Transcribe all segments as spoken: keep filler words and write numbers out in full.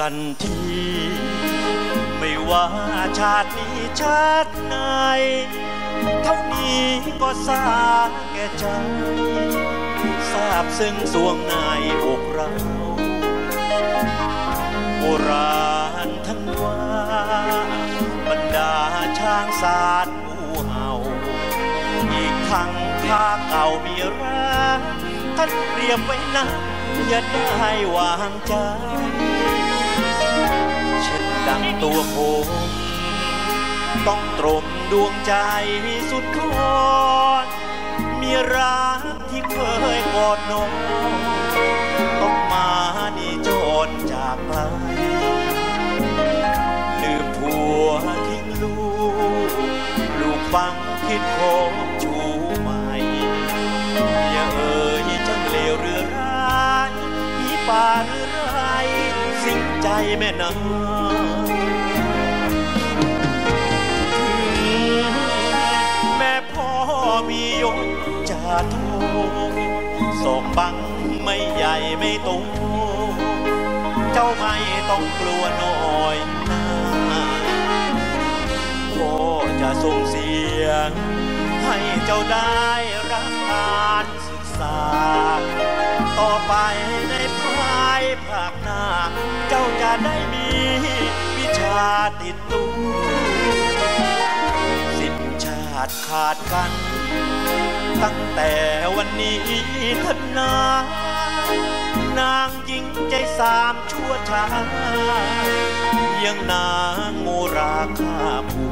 กันทีไม่ว่าชาตินี้ชาติไหนเท่านี้ก็สาแก่ใจทราบซึ้งสวงในอกเราโบราณท่านว่าบรรดาช้างสารงูเห่าอีกทั้งข้าเก่ามีรักท่านเปรียบไว้นะอย่าได้วางใจเช่นดังตัวผมต้องตรมดวงใจสุดทนมีรักที่เคยกอดน้องต้องมาดีจนจากไกลลืมผัวทิ้งลูกลูกฟังคิดโคบชูใหม่อย่าเอ่ยจังเลวหรือร้ายผีป่าหรือไรสิ่งใจแม่นางแม่พ่อมียศจ่าโทสองบังไม่ใหญ่ไม่โตเจ้าไม่ต้องกลัวน้อยนะพ่อจะส่งเสียงให้เจ้าได้รับการศึกษาต่อไปในภายภาคหน้าเจ้าจะได้มีวิชาติดตัวสิ้นชาติขาดกันตั้งแต่วันนี้ท่านนานางหญิงใจสามชั่วช้ายังนางโมราคาผู้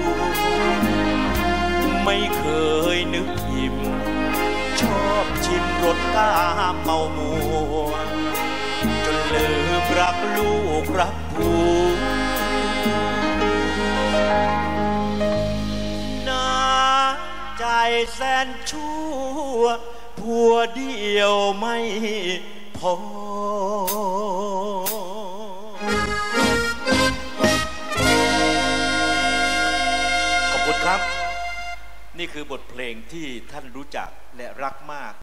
ไม่เคยนึกอิ่มชอบชิมรสกามเมามัวจนลืมรักลูกรักผัวใจแสนชั่วผัวเดียวไม่พอขอบคุณครับนี่คือบทเพลงที่ท่านรู้จักและรักมาก